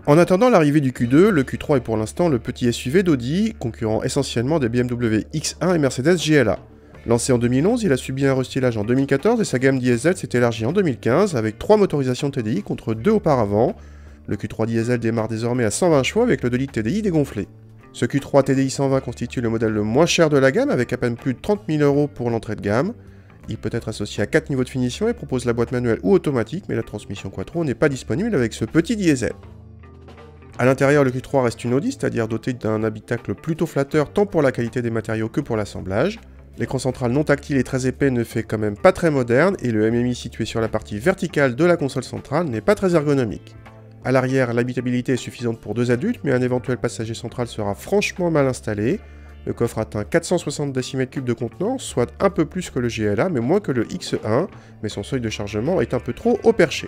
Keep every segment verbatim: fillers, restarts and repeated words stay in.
En attendant l'arrivée du Q deux, le Q trois est pour l'instant le petit S U V d'Audi, concurrent essentiellement des B M W X un et Mercedes G L A. Lancé en deux mille onze, il a subi un restylage en deux mille quatorze et sa gamme diesel s'est élargie en deux mille quinze avec trois motorisations T D I contre deux auparavant. Le Q trois diesel démarre désormais à cent vingt chevaux avec le deux litres T D I dégonflé. Ce Q trois T D I cent vingt constitue le modèle le moins cher de la gamme avec à peine plus de trente mille euros pour l'entrée de gamme. Il peut être associé à quatre niveaux de finition et propose la boîte manuelle ou automatique, mais la transmission Quattro n'est pas disponible avec ce petit diesel. A l'intérieur, le Q trois reste une Audi, c'est-à-dire doté d'un habitacle plutôt flatteur tant pour la qualité des matériaux que pour l'assemblage. L'écran central non tactile et très épais ne fait quand même pas très moderne, et le M M I situé sur la partie verticale de la console centrale n'est pas très ergonomique. A l'arrière, l'habitabilité est suffisante pour deux adultes, mais un éventuel passager central sera franchement mal installé. Le coffre atteint quatre cent soixante décimètres cubes de contenance, soit un peu plus que le G L A, mais moins que le X un, mais son seuil de chargement est un peu trop haut perché.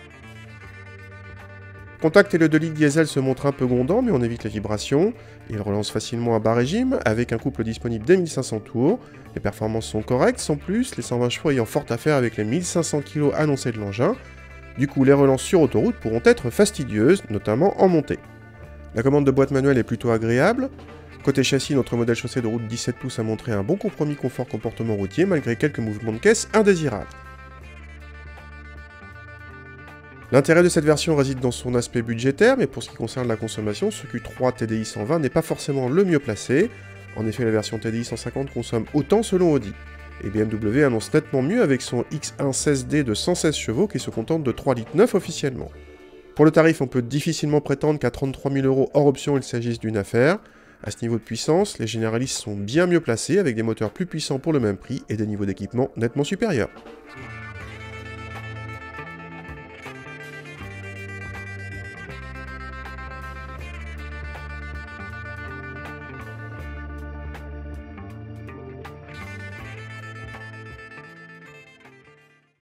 Contact et le deux litres diesel se montrent un peu grondants, mais on évite les vibrations. Il relance facilement à bas régime, avec un couple disponible dès mille cinq cents tours. Les performances sont correctes, sans plus, les cent vingt chevaux ayant fort à faire avec les mille cinq cents kilos annoncés de l'engin. Du coup, les relances sur autoroute pourront être fastidieuses, notamment en montée. La commande de boîte manuelle est plutôt agréable. Côté châssis, notre modèle chaussée de route dix-sept pouces a montré un bon compromis confort-comportement routier, malgré quelques mouvements de caisse indésirables. L'intérêt de cette version réside dans son aspect budgétaire, mais pour ce qui concerne la consommation, ce Q trois T D I cent vingt n'est pas forcément le mieux placé. En effet, la version T D I cent cinquante consomme autant selon Audi. Et B M W annonce nettement mieux avec son X un seize D de cent seize chevaux qui se contente de trois litres neuf officiellement. Pour le tarif, on peut difficilement prétendre qu'à trente-trois mille euros hors option, il s'agisse d'une affaire. À ce niveau de puissance, les généralistes sont bien mieux placés avec des moteurs plus puissants pour le même prix et des niveaux d'équipement nettement supérieurs.